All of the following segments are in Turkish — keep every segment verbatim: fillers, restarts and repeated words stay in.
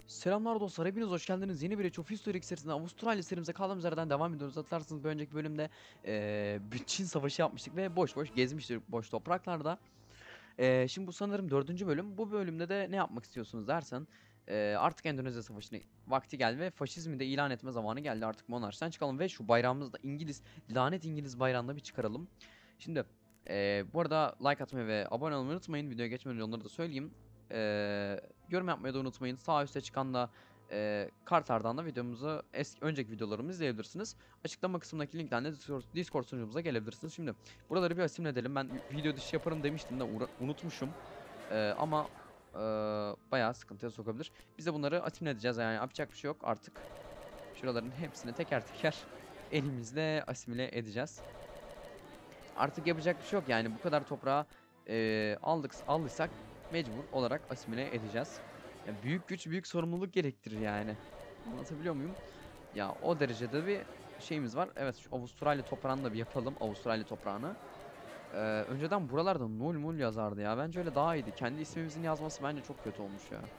Selamlar dostlar, hepiniz hoş geldiniz. Yeni bir Age of History serisinde Avustralya serimize kaldığımız yerden devam ediyoruz. Hatırlarsınız bir önceki bölümde eee bir Çin savaşı yapmıştık ve boş boş gezmiştik boş topraklarda. Eee, şimdi bu sanırım dördüncü bölüm. Bu bölümde de ne yapmak istiyorsunuz dersen eee, artık Endonezya Savaşı'nın vakti geldi ve faşizmi de ilan etme zamanı geldi. Artık monarşiden çıkalım ve şu bayrağımızı da İngiliz, lanet İngiliz bayrağını da bir çıkaralım. Şimdi eee, bu arada like atmayı ve abone olmayı unutmayın. Videoya geçmeden önce onları da söyleyeyim. Eee, yorum yapmayı da unutmayın. Sağ üstte çıkan da e, kartlardan da videomuzu eski önceki videolarımızı izleyebilirsiniz. Açıklama kısmındaki linkten de Discord, Discord sunucumuza gelebilirsiniz. Şimdi buraları bir asimle edelim. Ben video dışı yaparım demiştim de unutmuşum. Ee, ama e, bayağı sıkıntıya sokabilir. Biz de bunları asimle edeceğiz, yani yapacak bir şey yok artık. Şuraların hepsini teker teker elimizle asimile edeceğiz. Artık yapacak bir şey yok, yani bu kadar toprağı e, aldık aldıysak mecbur olarak asimile edeceğiz. Ya büyük güç büyük sorumluluk gerektirir yani. Anlatabiliyor muyum? Ya o derecede bir şeyimiz var. Evet, şu Avustralya toprağını da bir yapalım. Avustralya toprağını. Ee, önceden buralarda nul mul yazardı ya. Bence öyle daha iyiydi. Kendi ismimizin yazması bence çok kötü olmuş ya.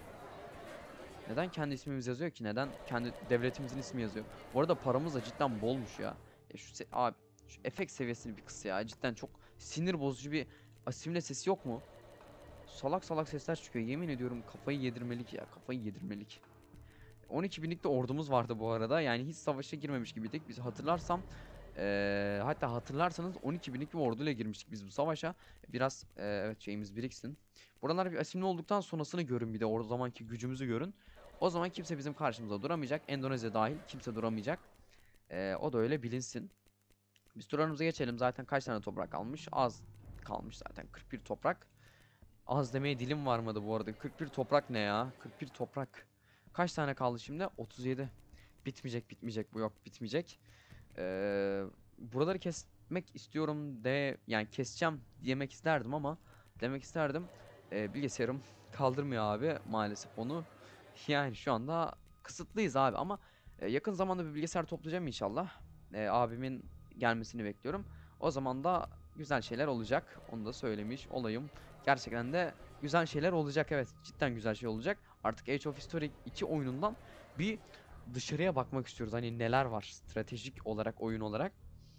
Neden kendi ismimiz yazıyor ki? Neden kendi devletimizin ismi yazıyor? Bu arada paramız da cidden bolmuş ya. Ya şu se- abi şu efekt seviyesini bir kıs ya. Cidden çok sinir bozucu bir asimile sesi yok mu? Salak salak sesler çıkıyor. Yemin ediyorum kafayı yedirmelik ya. Kafayı yedirmelik. on iki binlik de ordumuz vardı bu arada. Yani hiç savaşa girmemiş gibiydik. Biz hatırlarsam ee, hatta hatırlarsanız on iki binlik bir orduyla girmiştik biz bu savaşa. Biraz ee, evet şeyimiz biriksin. Buralar bir asimli olduktan sonrasını görün, bir de o zamanki gücümüzü görün. O zaman kimse bizim karşımıza duramayacak. Endonezya dahil kimse duramayacak. Ee, o da öyle bilinsin. Biz turlarımıza geçelim. Zaten kaç tane toprak kalmış? Az kalmış zaten. kırk bir toprak. Az demeye dilim varmadı bu arada. kırk bir toprak ne ya? kırk bir toprak. Kaç tane kaldı şimdi? otuz yedi. Bitmeyecek bitmeyecek bu, yok bitmeyecek. Ee, buraları kesmek istiyorum de, yani keseceğim demek isterdim ama demek isterdim. Ee, bilgisayarım kaldırmıyor abi maalesef onu. Yani şu anda kısıtlıyız abi ama e, yakın zamanda bir bilgisayar toplayacağım inşallah. Ee, abimin gelmesini bekliyorum. O zaman da güzel şeyler olacak. Onu da söylemiş olayım. Gerçekten de güzel şeyler olacak, evet. Cidden güzel şey olacak. Artık Age of History iki oyunundan bir dışarıya bakmak istiyoruz. Hani neler var stratejik olarak, oyun olarak.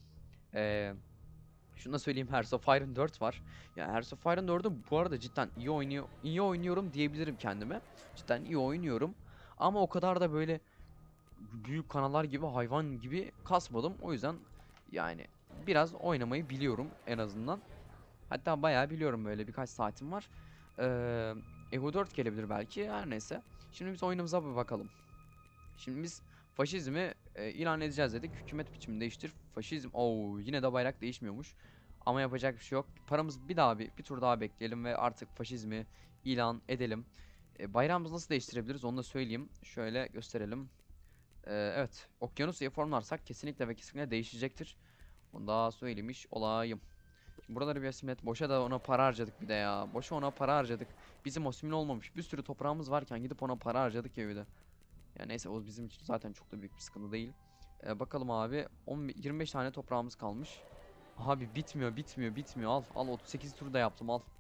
Ee, şunu da söyleyeyim, Hearts of Iron dört var. Ya yani Hearts of Iron dördü bu arada cidden iyi oynuyor, iyi oynuyorum diyebilirim kendime. Cidden iyi oynuyorum. Ama o kadar da böyle büyük kanallar gibi, hayvan gibi kasmadım. O yüzden yani biraz oynamayı biliyorum en azından. Hatta bayağı biliyorum, böyle birkaç saatim var. Ee, Ego dört gelebilir belki, her neyse. Şimdi biz oyunumuza bir bakalım. Şimdi biz faşizmi e, ilan edeceğiz dedik. Hükümet biçimini değiştir. Faşizm. Oo, yine de bayrak değişmiyormuş. Ama yapacak bir şey yok. Paramız bir daha bir, bir tur daha bekleyelim ve artık faşizmi ilan edelim. E, bayrağımızı nasıl değiştirebiliriz onu da söyleyeyim. Şöyle gösterelim. E, evet. Okyanusya'yı formlarsak kesinlikle ve kesinlikle değişecektir. Onu daha söylemiş olayım. Şimdi buraları bir asimlet. Boşa da ona para harcadık bir de ya. Boşa ona para harcadık. Bizim asimile olmamış. Bir sürü toprağımız varken gidip ona para harcadık ya bir de. Ya neyse, o bizim için zaten çok da büyük bir sıkıntı değil. Ee, bakalım abi, on, yirmi beş tane toprağımız kalmış. Abi bitmiyor bitmiyor bitmiyor, al al, otuz sekiz tur da yaptım, al.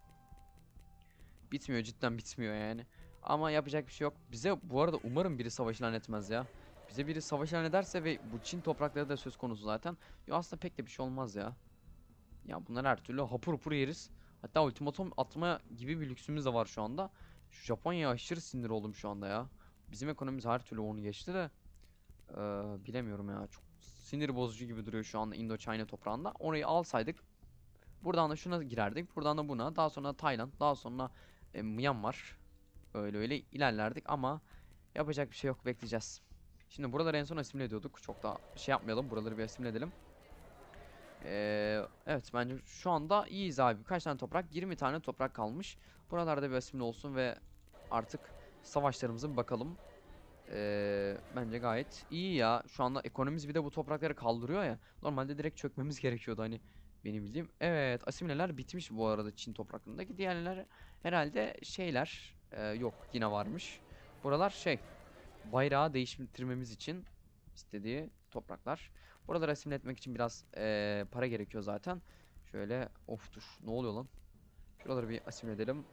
Bitmiyor, cidden bitmiyor yani. Ama yapacak bir şey yok. Bize bu arada umarım biri savaş ilan etmez ya. Bize biri savaş ilan ederse ve bu Çin toprakları da söz konusu zaten. Ya aslında pek de bir şey olmaz ya. Ya bunlar her türlü hapur hapur yeriz. Hatta ultimatum atma gibi bir lüksümüz de var şu anda. Şu Japonya'ya aşırı sinir oldum şu anda ya. Bizim ekonomimiz her türlü onu geçti de. Ee, bilemiyorum ya. Çok sinir bozucu gibi duruyor şu anda Indochina toprağında. Orayı alsaydık. Buradan da şuna girerdik. Buradan da buna. Daha sonra Tayland. Daha sonra e, Myanmar. Öyle öyle ilerlerdik ama yapacak bir şey yok. Bekleyeceğiz. Şimdi buraları en son asimile ediyorduk. Çok da şey yapmayalım. Buraları bir asimile edelim. Ee, evet, bence şu anda iyiyiz abi. Kaç tane toprak? yirmi tane toprak kalmış. Buralarda bir asimile olsun ve artık savaşlarımıza bir bakalım. Ee, bence gayet iyi ya. Şu anda ekonomimiz bir de bu toprakları kaldırıyor ya. Normalde direkt çökmemiz gerekiyordu hani, benim bildiğim. Evet, asimileler bitmiş bu arada Çin topraklarındaki. Diğerler herhalde şeyler e, yok, yine varmış. Buralar şey, bayrağı değiştirmemiz için istediği topraklar. Buraları asimile etmek için biraz e, para gerekiyor zaten. Şöyle, of dur, ne oluyor lan? Şuraları bir asimile edelim.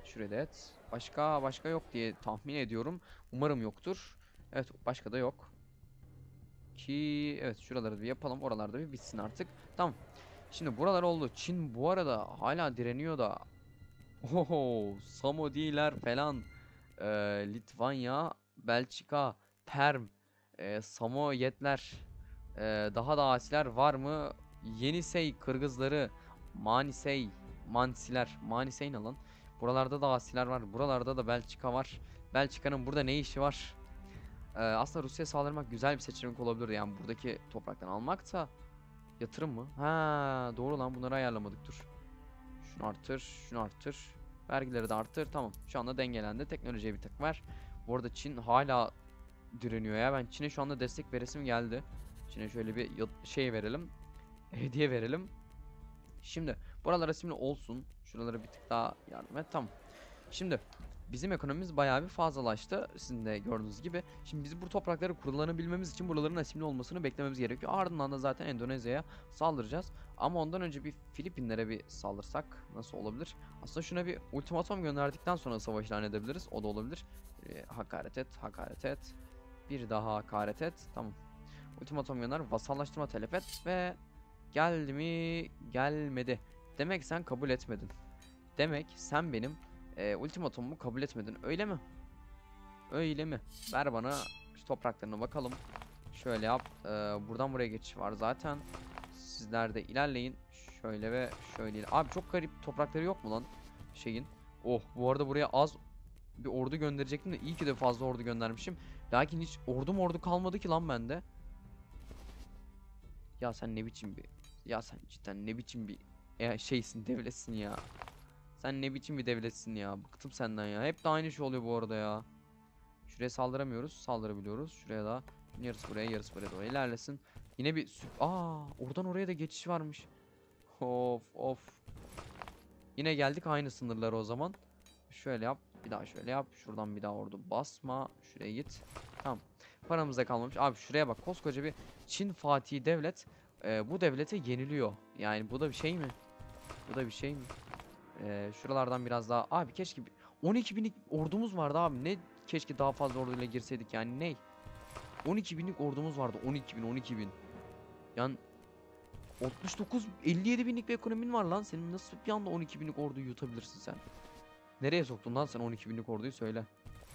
Şuraya da et. Başka başka yok diye tahmin ediyorum. Umarım yoktur. Evet, başka da yok. Ki evet, şuraları bir yapalım. Oralarda bir bitsin artık. Tamam. Şimdi buralar oldu. Çin bu arada hala direniyor da. Oho, Samodiler falan. Ee, Litvanya, Belçika, Perm, e, Samoyedler, e, daha da asiler var mı? Yenisey Kırgızları, Manisey, Mansiler, Manisey ne lan? Buralarda da asiler var. Buralarda da Belçika var. Belçika'nın burada ne işi var? Ee, aslında Rusya'ya saldırmak güzel bir seçenek olabilir, yani buradaki topraktan almak da. Yatırım mı? Ha, doğru lan, bunları ayarlamadık, dur. Şunu artır, şunu artır. Vergileri de arttır. Tamam. Şu anda dengelendi. Teknolojiye bir tık ver. Bu arada Çin hala direniyor ya. Ben Çin'e şu anda destek veresim geldi. Çin'e şöyle bir şey verelim. Hediye verelim. Şimdi buralara simli olsun. Şuralara bir tık daha yardım et. Tamam. Şimdi bizim ekonomimiz bayağı bir fazlalaştı. Sizin de gördüğünüz gibi. Şimdi biz bu toprakları kullanabilmemiz için buraların asimli olmasını beklememiz gerekiyor. Ardından da zaten Endonezya'ya saldıracağız. Ama ondan önce bir Filipinlere bir saldırsak nasıl olabilir? Aslında şuna bir ultimatom gönderdikten sonra savaş ilan edebiliriz. O da olabilir. Ee, hakaret et, hakaret et. Bir daha hakaret et. Tamam. Ultimatom gönder, vasallaştırma talep et ve geldi mi? Gelmedi. Demek sen kabul etmedin. Demek sen benim e, ultimatomumu kabul etmedin. Öyle mi? Öyle mi? Ver bana şu topraklarına bakalım. Şöyle yap. Ee, buradan buraya geçiş var zaten. Sizler de ilerleyin. Şöyle ve şöyle. iler- Abi çok garip toprakları yok mu lan şeyin? Oh, bu arada buraya az bir ordu gönderecektim de iyi ki de fazla ordu göndermişim. Lakin hiç ordum ordu kalmadı ki lan bende. Ya sen ne biçim bir ya sen cidden ne biçim bir e, şeysin, devletsin ya. Sen ne biçim bir devletsin ya. Bıktım senden ya. Hep de aynı şey oluyor bu arada ya. Şuraya saldıramıyoruz. Saldırabiliyoruz. Şuraya da yarısı buraya, yarısı buraya doğru ilerlesin. Yine bir süp... Aa, oradan oraya da geçiş varmış. Of of. Yine geldik aynı sınırlara o zaman. Şöyle yap. Bir daha şöyle yap. Şuradan bir daha ordu basma. Şuraya git. Tamam. Paramızda kalmamış. Abi şuraya bak. Koskoca bir Çin Fatih devlet. e, bu devlete yeniliyor. Yani bu da bir şey mi? Bu da bir şey mi? Ee, şuralardan biraz daha. Abi keşke bir- on iki binlik ordumuz vardı abi. Ne, keşke daha fazla orduyla girseydik yani, ne? on iki binlik ordumuz vardı. on iki bin, on iki bin. Yani altmış dokuz, elli yedi binlik bir ekonomin var lan. Senin nasıl bir anda on iki binlik orduyu yutabilirsin sen? Nereye soktun lan sen on iki binlik orduyu, söyle.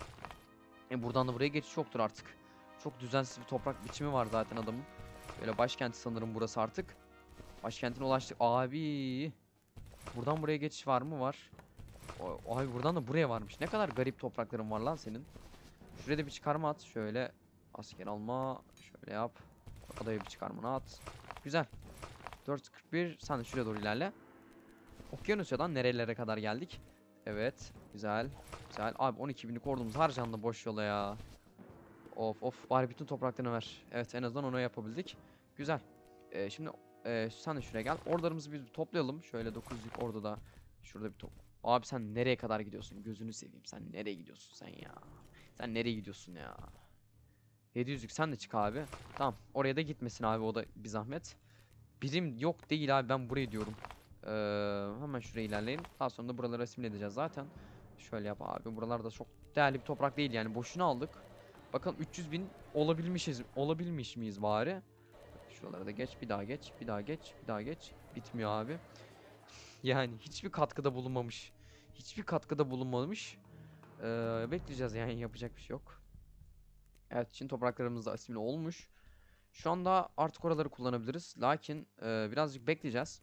E buradan da buraya geçiş yoktur artık. Çok düzensiz bir toprak biçimi var zaten adamın. Böyle başkenti sanırım burası artık. Başkentine ulaştık. Abi. Buradan buraya geçiş var mı? Var. O- Ay, buradan da buraya varmış. Ne kadar garip toprakların var lan senin. Şuraya da bir çıkarma at. Şöyle asker alma. Şöyle yap. Adaya bir çıkarmanı at. Güzel. dört kırk bir. Sen de şuraya doğru ilerle. Okyanusya'dan nerelere kadar geldik? Evet. Güzel. Güzel. Abi on iki binlik ordumuz harcandı boş yola ya. Of of. Bari bütün topraklarını ver. Evet, en azından onu yapabildik. Güzel. Ee, şimdi e, sen de şuraya gel. Ordularımızı bir toplayalım. Şöyle dokuz yüzlük ordu da şurada bir top. Abi sen nereye kadar gidiyorsun? Gözünü seveyim. Sen nereye gidiyorsun sen ya? Sen nereye gidiyorsun ya? yedi yüzlük sen de çık abi. Tamam. Oraya da gitmesin abi, o da bir zahmet. Birim yok değil abi, ben buraya diyorum. Ee, hemen şuraya ilerleyin. Daha sonra da buraları asimile edeceğiz zaten. Şöyle yap abi. Buralarda çok değerli bir toprak değil yani. Boşuna aldık. Bakalım üç yüz bin olabilmişiz. Olabilmiş miyiz bari? Şuralara da geç. Bir daha geç. Bir daha geç. Bir daha geç. Bitmiyor abi. Yani hiçbir katkıda bulunmamış. Hiçbir katkıda bulunmamış. Ee, bekleyeceğiz yani, yapacak bir şey yok. Evet, Çin topraklarımız da asimile olmuş. Şu anda artık oraları kullanabiliriz. Lakin e, birazcık bekleyeceğiz.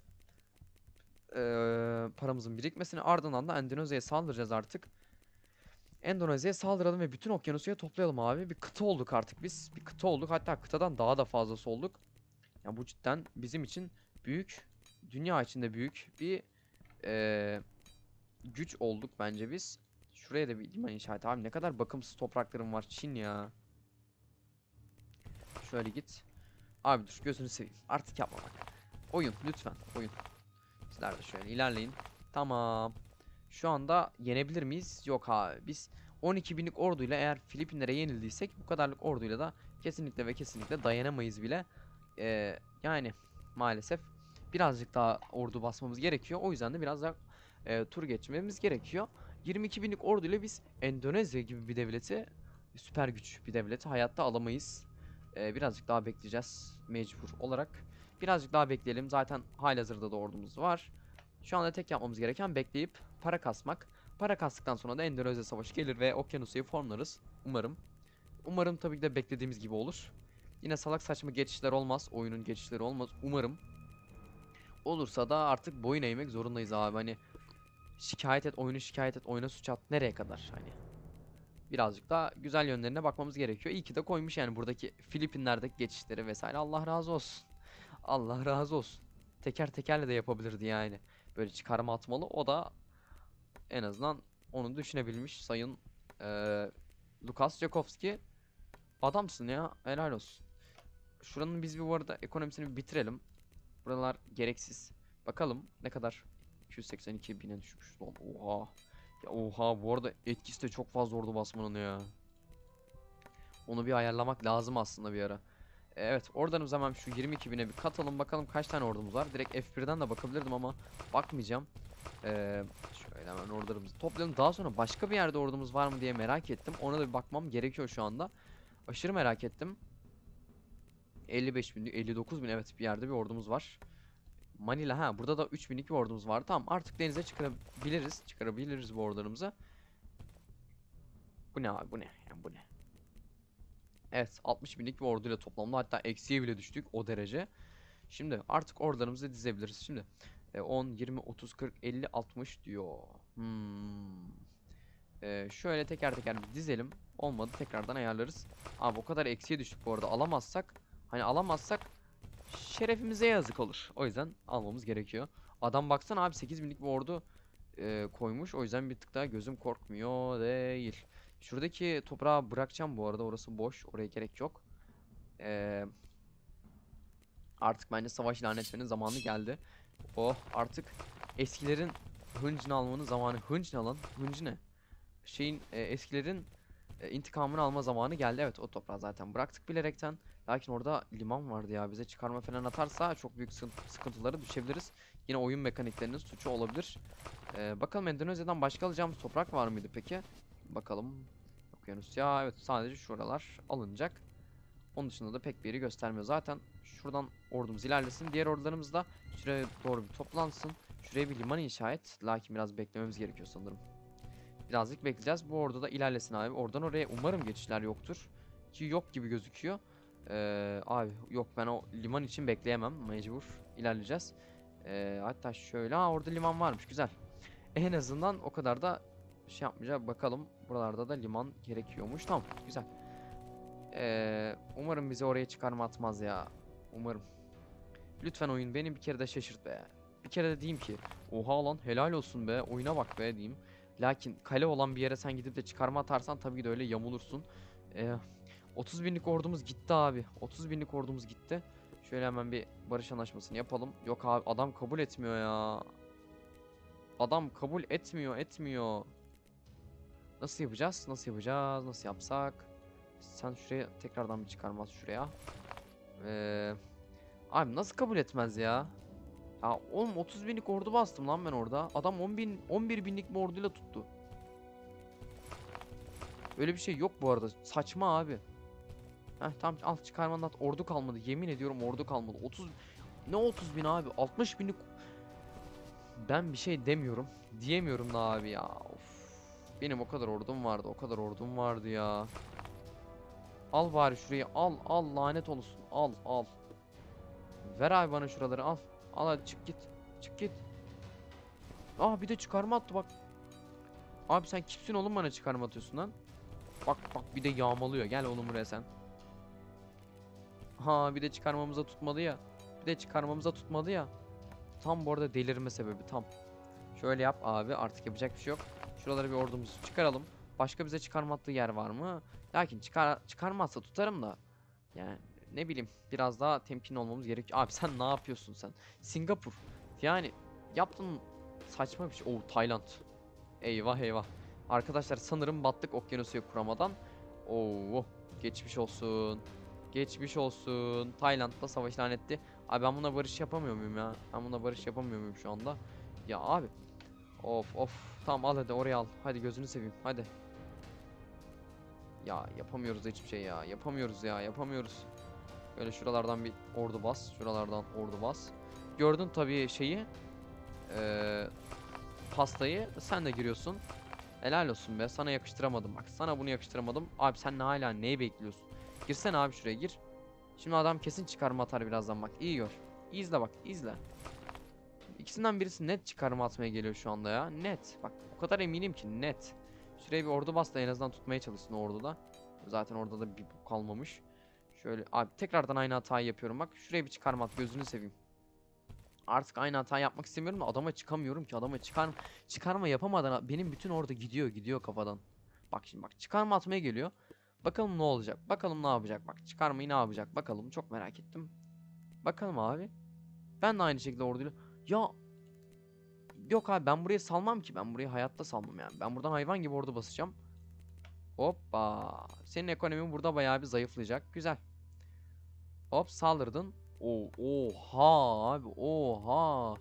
E, paramızın birikmesini, ardından da Endonezya'ya saldıracağız artık. Endonezya'ya saldıralım ve bütün okyanusuya toplayalım abi. Bir kıta olduk artık biz. Bir kıta olduk. Hatta kıtadan daha da fazlası olduk. Yani bu cidden bizim için büyük, dünya içinde büyük bir e, güç olduk bence biz. Şuraya da bir liman inşa et. Abi ne kadar bakımsız topraklarım var Çin ya. Şöyle git. Abi dur, gözünü seveyim. Artık yapma bak. Oyun lütfen, oyun. Sizler de şöyle ilerleyin. Tamam. Şu anda yenebilir miyiz? Yok abi. Biz on iki binlik orduyla eğer Filipinlere yenildiysek bu kadarlık orduyla da kesinlikle ve kesinlikle dayanamayız bile. Ee, yani maalesef birazcık daha ordu basmamız gerekiyor. O yüzden de biraz daha e, tur geçmemiz gerekiyor. yirmi iki binlik orduyla biz Endonezya gibi bir devleti, süper güç bir devleti hayatta alamayız. Ee, birazcık daha bekleyeceğiz mecbur olarak. Birazcık daha bekleyelim. Zaten halihazırda da ordumuz var. Şu anda tek yapmamız gereken bekleyip para kasmak. Para kastıktan sonra da Endonezya savaşı gelir ve Okyanusya'yı formlarız. Umarım. Umarım tabii ki de beklediğimiz gibi olur. Yine salak saçma geçişler olmaz. Oyunun geçişleri olmaz. Umarım. Olursa da artık boyun eğmek zorundayız abi. Hani şikayet et, oyunu şikayet et, oyuna suç at. Nereye kadar hani? Birazcık daha güzel yönlerine bakmamız gerekiyor. İyi ki de koymuş yani buradaki Filipinler'deki geçişleri vesaire. Allah razı olsun. Allah razı olsun. Teker tekerle de yapabilirdi yani. Böyle çıkarma atmalı. O da en azından onu düşünebilmiş sayın eee Lukas Jakowski. Adamsın ya. Helal olsun. Şuranın biz bir bu arada ekonomisini bir bitirelim. Buralar gereksiz. Bakalım ne kadar. iki yüz seksen iki bine düşmüş. Lan oha. Ya oha, bu arada etkisi de çok fazla ordu basmanın ya. Onu bir ayarlamak lazım aslında bir ara. Evet, oradanız hemen şu yirmi iki bine bir katalım, bakalım kaç tane ordumuz var. Direkt F birden de bakabilirdim ama bakmayacağım. Ee, şöyle hemen ordularımızı toplayalım. Daha sonra başka bir yerde ordumuz var mı diye merak ettim. Ona da bir bakmam gerekiyor şu anda. Aşırı merak ettim. elli beş bin, elli dokuz bin, evet bir yerde bir ordumuz var. Manila, ha burada da üç binlik bir ordumuz var. Tamam, artık denize çıkarabiliriz. Çıkarabiliriz bu ordularımızı. Bu ne abi, bu ne? Yani bu ne? Evet, altmış binlik bir orduyla toplamda, hatta eksiye bile düştük o derece. Şimdi artık ordularımızı dizebiliriz. Şimdi e, on, yirmi, otuz, kırk, elli, altmış diyor. Hmm. E, şöyle teker teker bir dizelim. Olmadı tekrardan ayarlarız. Abi o kadar eksiye düştük bu arada. Alamazsak, hani alamazsak şerefimize yazık olur. O yüzden almamız gerekiyor. Adam baksana abi, sekiz binlik bir ordu e, koymuş. O yüzden bir tık daha gözüm korkmuyor değil. Şuradaki toprağı bırakacağım bu arada. Orası boş. Oraya gerek yok. Eee... Artık bence savaş ilan etmenin zamanı geldi. Oh, artık eskilerin hıncını almanın zamanı. Hınç ne lan? Hıncı ne? Şeyin e, eskilerin e, intikamını alma zamanı geldi. Evet, o toprağı zaten bıraktık bilerekten. Lakin orada liman vardı ya. Bize çıkarma falan atarsa çok büyük sıkıntılara düşebiliriz. Yine oyun mekaniklerinin suçu olabilir. Ee, bakalım Endonezya'dan başka alacağımız toprak var mıydı peki? Bakalım. Okyanusya, evet sadece şuralar alınacak. Onun dışında da pek bir yeri göstermiyor. Zaten şuradan ordumuz ilerlesin. Diğer ordularımız da şuraya doğru bir toplansın. Şuraya bir liman inşa et. Lakin biraz beklememiz gerekiyor sanırım. Birazcık bekleyeceğiz. Bu ordu da ilerlesin abi. Oradan oraya umarım geçişler yoktur. Ki yok gibi gözüküyor. Ee, abi yok, ben o liman için bekleyemem. Mecbur ilerleyeceğiz. Ee, hatta şöyle, ha orada liman varmış, güzel. En azından o kadar da şey yapmayacağız. Bakalım, buralarda da liman gerekiyormuş. Tamam, güzel. Ee, umarım bizi oraya çıkarma atmaz ya. Umarım. Lütfen oyun beni bir kere de şaşırt be. Bir kere de diyeyim ki oha lan, helal olsun be, oyuna bak be diyeyim. Lakin kale olan bir yere sen gidip de çıkarma atarsan tabii ki de öyle yamulursun. Ee, otuz binlik ordumuz gitti abi. otuz binlik ordumuz gitti. Şöyle hemen bir barış anlaşmasını yapalım. Yok abi, adam kabul etmiyor ya. Adam kabul etmiyor, etmiyor. Nasıl yapacağız? Nasıl yapacağız? Nasıl yapsak? Sen şuraya tekrardan bir çıkarmaz şuraya. Ee, abi nasıl kabul etmez ya? Ya oğlum, otuz binlik ordu bastım lan ben orada. Adam on bin, on bir binlik bir orduyla tuttu. Öyle bir şey yok bu arada. Saçma abi. Heh, tamam, al çıkarmanın at. Ordu kalmadı. Yemin ediyorum ordu kalmadı. otuz, ne otuz bin abi? altmış binlik. Ben bir şey demiyorum. Diyemiyorum da abi ya. Of. Benim o kadar ordum vardı. O kadar ordum vardı ya. Al bari şurayı. Al al, lanet olsun. Al al. Ver abi bana şuraları, al. Al hadi, çık git. Çık git. Aa, bir de çıkarma attı bak. Abi sen kimsin oğlum, bana çıkarma atıyorsun lan. Bak bak, bir de yağmalıyor. Gel oğlum buraya sen. Ha, bir de çıkarmamıza tutmadı ya. Bir de çıkarmamıza tutmadı ya. Tam bu arada delirme sebebi tam. Şöyle yap abi, artık yapacak bir şey yok. Şuralara bir ordumuzu çıkaralım. Başka bize çıkarma attığı yer var mı? Lakin çıkar çıkarmazsa tutarım da. Yani ne bileyim, biraz daha temkinli olmamız gerekiyor. Abi sen ne yapıyorsun sen? Singapur. Yani yaptın saçma bir şey. Oo, Tayland. Eyvah eyvah. Arkadaşlar sanırım battık Okyanusu'ya kuramadan. Oo, geçmiş olsun. Geçmiş olsun. Tayland'da savaş ilan etti. Abi ben buna barış yapamıyor muyum ya? Ben buna barış yapamıyor muyum şu anda? Ya abi. Of of. Tamam al hadi oraya al. Hadi gözünü seveyim. Hadi. Ya yapamıyoruz da hiçbir şey ya. Yapamıyoruz ya. Yapamıyoruz. Böyle şuralardan bir ordu bas. Şuralardan ordu bas. Gördün tabii şeyi. Ee, pastayı. Sen de giriyorsun. Helal olsun be. Sana yakıştıramadım bak. Sana bunu yakıştıramadım. Abi sen ne hala neyi bekliyorsun? Girsene abi şuraya gir. Şimdi adam kesin çıkarma atar birazdan bak. İyi gör. İzle bak. İzle. İkisinden birisi net çıkarma atmaya geliyor şu anda ya. Net. Bak o kadar eminim ki net. Şuraya bir ordu bas da en azından tutmaya çalışsın o orduda. Zaten orada da bir bok kalmamış. Şöyle abi tekrardan aynı hatayı yapıyorum bak. Şuraya bir çıkarma at gözünü seveyim. Artık aynı hatayı yapmak istemiyorum da adama çıkamıyorum ki. Adama çıkar çıkarma yapamadan benim bütün orada gidiyor gidiyor kafadan. Bak şimdi bak çıkarma atmaya geliyor. Bakalım ne olacak. Bakalım ne yapacak bak. Çıkarmayı ne yapacak bakalım. Çok merak ettim. Bakalım abi. Ben de aynı şekilde orduyla. Ya yok abi ben buraya salmam ki. Ben burayı hayatta salmam yani. Ben buradan hayvan gibi ordu basacağım. Hoppa. Senin ekonomin burada bayağı bir zayıflayacak. Güzel. Hop saldırdın. Oo, oha abi oha.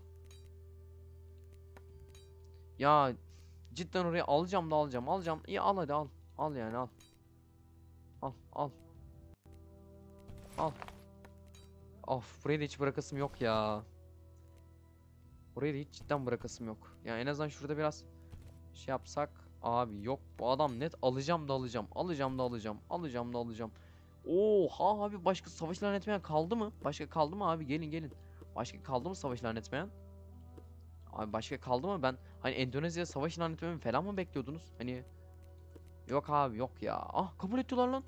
Ya cidden oraya alacağım da alacağım alacağım. İyi al hadi al. Al yani al. Al al. Al. Of burayı da hiç bırakasım yok ya. Burayı da hiç cidden bırakasım yok. Yani en azından şurada biraz şey yapsak. Abi yok bu adam net alacağım da alacağım. Alacağım da alacağım. Alacağım da alacağım. Oha abi başka savaş ilan etmeyen kaldı mı? Başka kaldı mı abi? Gelin gelin. Başka kaldı mı savaş ilan etmeyen? Abi başka kaldı mı? Ben hani Endonezya'ya savaş ilan etmemi falan mı bekliyordunuz? Hani yok abi yok ya. Ah kabul ettiler lan.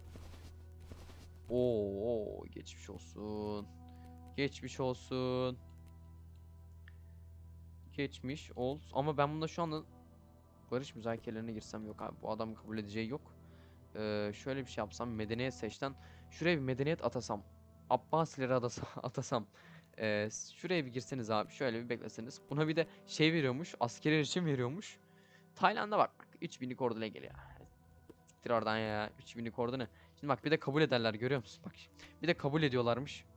Oo geçmiş olsun. Geçmiş olsun. Geçmiş ol. Ama ben bunda şu anda barış müzakerelerine girsem yok abi. Bu adam kabul edeceği yok. Ee, şöyle bir şey yapsam medeniyet seçten şuraya bir medeniyet atasam Abbasileri atasam, atasam ee, şuraya bir girseniz abi şöyle bir bekleseniz buna bir de şey veriyormuş askeri için veriyormuş Tayland'a bak bak üç binlik orduyla geliyor siktir oradan ya üç binlik ordu ne şimdi bak bir de kabul ederler görüyor musun bak bir de kabul ediyorlarmış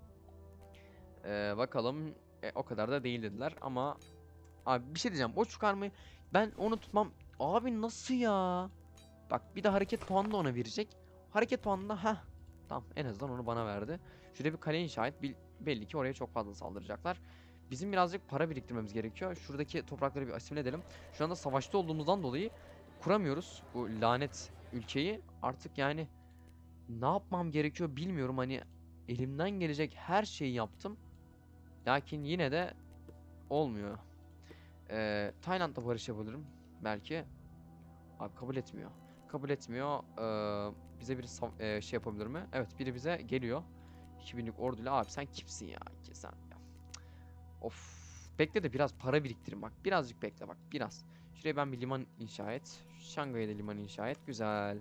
ee, bakalım e, o kadar da değil dediler ama abi bir şey diyeceğim o çıkarmayı ben onu tutmam abi nasıl ya. Bak bir de hareket puanı da ona verecek. Hareket puanı da ha tamam en azından onu bana verdi. Şurada bir kale inşa et. Bil- belli ki oraya çok fazla saldıracaklar. Bizim birazcık para biriktirmemiz gerekiyor. Şuradaki toprakları bir asimile edelim. Şu anda savaşta olduğumuzdan dolayı kuramıyoruz bu lanet ülkeyi. Artık yani ne yapmam gerekiyor bilmiyorum. Hani elimden gelecek her şeyi yaptım. Lakin yine de olmuyor. Ee, Tayland'da barış yapabilirim. Belki. Abi kabul etmiyor. Kabul etmiyor. Ee, bize bir e, şey yapabilir mi? Evet biri bize geliyor. iki binlik orduyla abi sen kimsin ya? Ki sen ya. Of. Bekle de biraz para biriktirin bak. Birazcık bekle bak. Biraz. Şuraya ben bir liman inşa et. Şangay'a da liman inşa et. Güzel.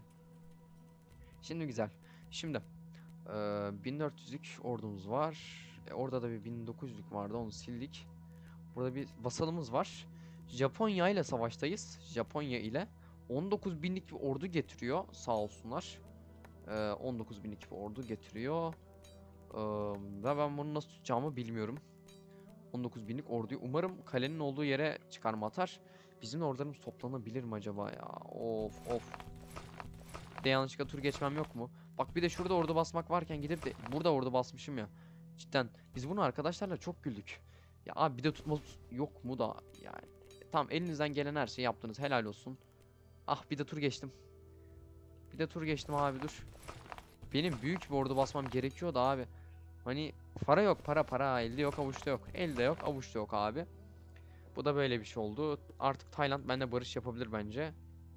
Şimdi güzel. Şimdi. E, bin dört yüzlük ordumuz var. E, orada da bir bin dokuz yüzlük vardı. Onu sildik. Burada bir vasalımız var. Japonya ile savaştayız. Japonya ile. on dokuz binlik bir ordu getiriyor. Sağ olsunlar. Ee, on dokuz binlik bir ordu getiriyor. Ee, ve ben bunu nasıl tutacağımı bilmiyorum. on dokuz binlik orduyu. Umarım kalenin olduğu yere çıkarma atar. Bizim ordularımız toplanabilir mi acaba ya? Of of. Bir de yanlışlıkla tur geçmem yok mu? Bak bir de şurada ordu basmak varken gidip de burada ordu basmışım ya. Cidden biz bunu arkadaşlarla çok güldük. Ya abi bir de tutma yok mu da yani. Tamam elinizden gelen her şeyi yaptınız helal olsun. Ah bir de tur geçtim. Bir de tur geçtim abi dur. Benim büyük bir ordu basmam gerekiyor da abi. Hani para yok para para elde yok avuçta yok. Elde yok avuçta yok abi. Bu da böyle bir şey oldu. Artık Tayland benimle barış yapabilir bence.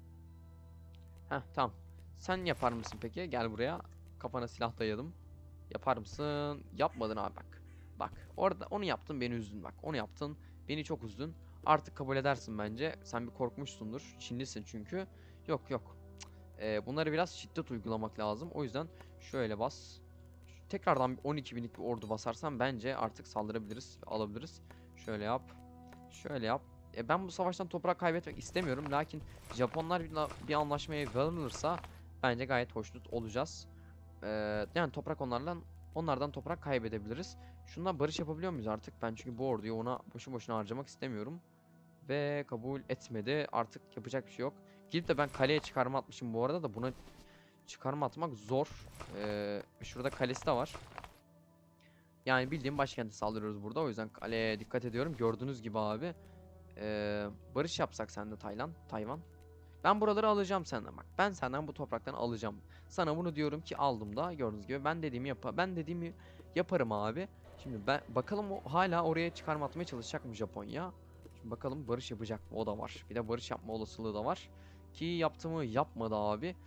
Heh tamam. Sen yapar mısın peki? Gel buraya. Kafana silah dayadım. Yapar mısın? Yapmadın abi bak. Bak orada onu yaptın beni üzdün bak. Onu yaptın beni çok üzdün. Artık kabul edersin bence. Sen bir korkmuşsundur. Çinlisin çünkü. Yok yok. Ee, bunları biraz şiddet uygulamak lazım. O yüzden şöyle bas. Tekrardan on iki binlik bir ordu basarsan bence artık saldırabiliriz. Alabiliriz. Şöyle yap. Şöyle yap. E, ben bu savaştan toprak kaybetmek istemiyorum. Lakin Japonlar bir, bir anlaşmaya varılırsa bence gayet hoşnut olacağız. Ee, yani toprak onlarla onlardan toprak kaybedebiliriz. Şundan barış yapabiliyor muyuz artık? Ben çünkü bu orduyu ona boşu boşuna harcamak istemiyorum. Ve kabul etmedi. Artık yapacak bir şey yok. Gidip de ben kaleye çıkarma atmışım bu arada da buna çıkarma atmak zor. Ee, şurada kalesi de var. Yani bildiğim başkenti saldırıyoruz burada. O yüzden kaleye dikkat ediyorum. Gördüğünüz gibi abi. Ee, barış yapsak sen de Tayland, Tayvan. Ben buraları alacağım senden bak. Ben senden bu topraktan alacağım. Sana bunu diyorum ki aldım da gördüğünüz gibi ben dediğimi yap ben dediğimi yaparım abi. Şimdi ben bakalım o hala oraya çıkarma atmaya çalışacak mı Japonya? Şimdi bakalım barış yapacak mı? O da var. Bir de barış yapma olasılığı da var. Ki yaptı mı yapmadı abi.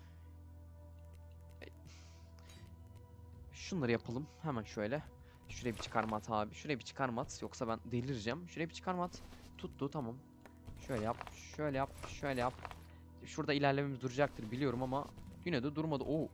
Şunları yapalım hemen şöyle. Şuraya bir çıkarma at abi. Şuraya bir çıkarma at. Yoksa ben delireceğim. Şuraya bir çıkarma at. Tuttu tamam. Şöyle yap. Şöyle yap. Şöyle yap. Şurada ilerlememiz duracaktır biliyorum ama yine de durmadı. Oo.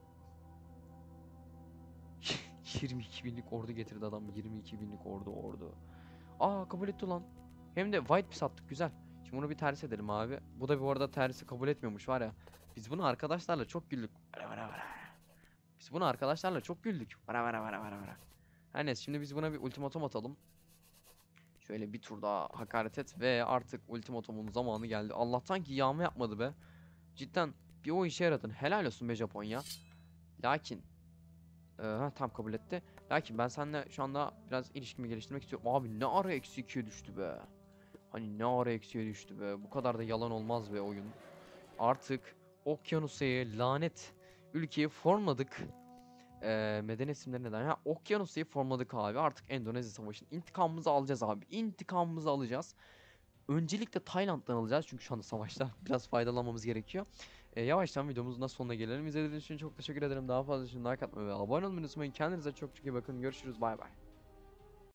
yirmi iki binlik ordu getirdi adam. yirmi iki binlik ordu ordu. Aa kabul etti lan. Hem de white piece attık güzel. Şimdi bunu bir ters edelim abi. Bu da bu arada tersi kabul etmiyormuş var ya. Biz bunu arkadaşlarla çok güldük. Vara vara vara. Biz bunu arkadaşlarla çok güldük. Vara vara vara vara vara. Her neyse şimdi biz buna bir ultimatom atalım. Şöyle bir tur daha hakaret et ve artık ultimatomun zamanı geldi. Allah'tan ki yağma yapmadı be. Cidden bir o işe yaradın. Helal olsun be Japonya. Lakin e, ha, tam kabul etti. Lakin ben seninle şu anda biraz ilişkimi geliştirmek istiyorum. Abi ne ara eksi ikiye düştü be. Hani ne ara eksiye düştü be. Bu kadar da yalan olmaz be oyun. Artık Okyanusya'yı lanet ülkeyi formladık. Ee, medeni isimleri neden? Ha, Okyanusya'yı formladık abi. Artık Endonezya Savaşı'nın intikamımızı alacağız abi. İntikamımızı alacağız. Öncelikle Tayland'dan alacağız. Çünkü şu anda savaşta biraz faydalanmamız gerekiyor. Ee, yavaştan videomuzun da sonuna gelelim. İzlediğiniz için çok teşekkür ederim. Daha fazla için like atmayı ve abone olmayı unutmayın. Kendinize çok çok iyi bakın. Görüşürüz. Bay bay.